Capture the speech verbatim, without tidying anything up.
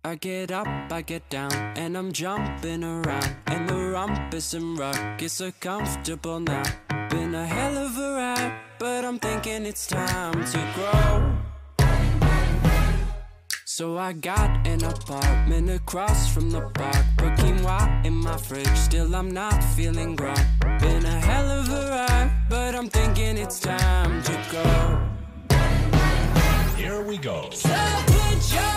I get up, I get down, and I'm jumping around. And the rumpus and ruckus are comfortable now. Been a hell of a ride, but I'm thinking it's time to grow. So I got an apartment across from the park. Put quinoa in my fridge, still I'm not feeling grown. Been a hell of a ride, but I'm thinking it's time to go. Here we go. So put your